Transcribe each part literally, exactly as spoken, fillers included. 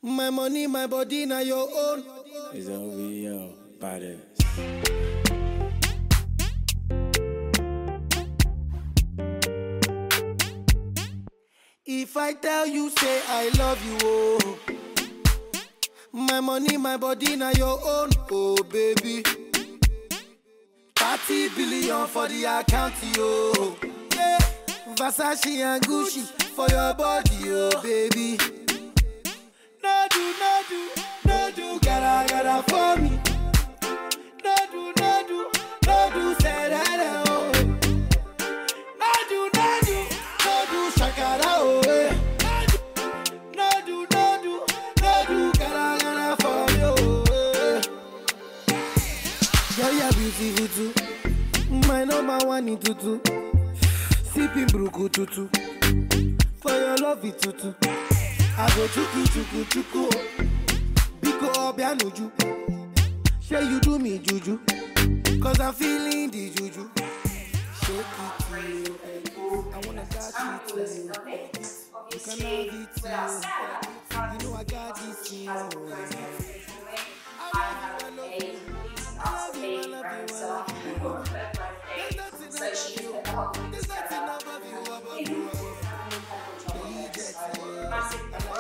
My money, my body, now your own. It's O V O, body. If I tell you, say I love you, oh. My money, my body, now your own, oh baby. thirty billion for the account, yo. Yeah. Versace and Gucci for your body, oh baby. No do, no do, no do, gotta, gotta for me. No do, no do, no do, say that, oh. No do, no do, no do, shakara, oh. No do, no do, no do, gotta, gotta for me, oh. Girl, you're beautiful too. My number one in tutu. Sipping bruku tutu. For your love it tutu. I go chuku chuku chuku. Biko obianuju. Say you do me juju. Cause I'm feeling the juju. Shake it to you. I wanna touch it to you. You can have it to you. You know I got this to you. I love you, I love you. So she put the whole thing together. Massive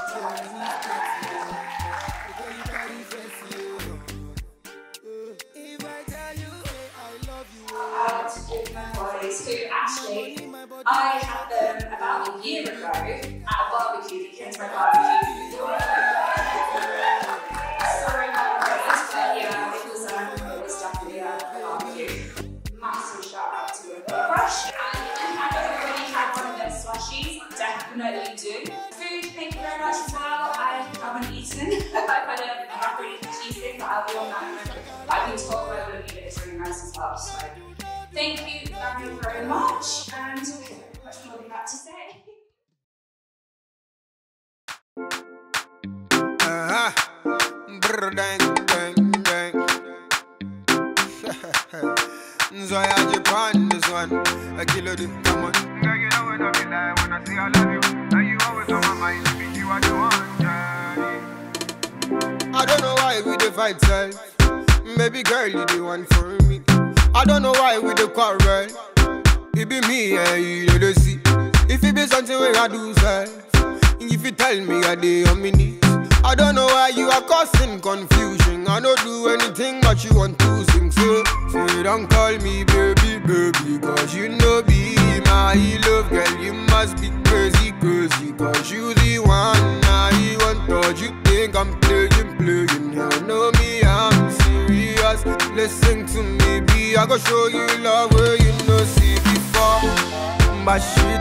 boys who actually I had them about a year ago at a barbecue, the Kinsman barbecue. Sorry, not great, but yeah, it was, um, it was definitely a barbecue. Massive shout out to them. Fresh, and I don't already had one of their slushies. Definitely do. Food, thank you very much as well. I haven't eaten. I've had a macaroni and cheese thing, but I'll be on that in a moment. I've been told by the lady that it's really nice as well. So thank you very, very much. And much more than that to say. Uh-huh. Brr, dang, dang, dang. So I had Japan, this one. I kill it, come on. Girl, you know when I be like, when I say I love you. Now you always on my mind, if you are the one, Johnny. I don't know why we the fight self. Baby girl, you the one for me. I don't know why we the quarrel. It be me and you don't see. If it be something where I do self. If you tell me I dey on me knees. I don't know why you are causing confusion. I don't do anything but you want to sing. So, so don't call me baby, baby. Cause you know be my love, girl. You must be crazy, crazy. Cause you the one I want. Thought you think I'm playing, playing. Hell know me, I'm serious. Listen to me, be I go show you love where you know see before. But she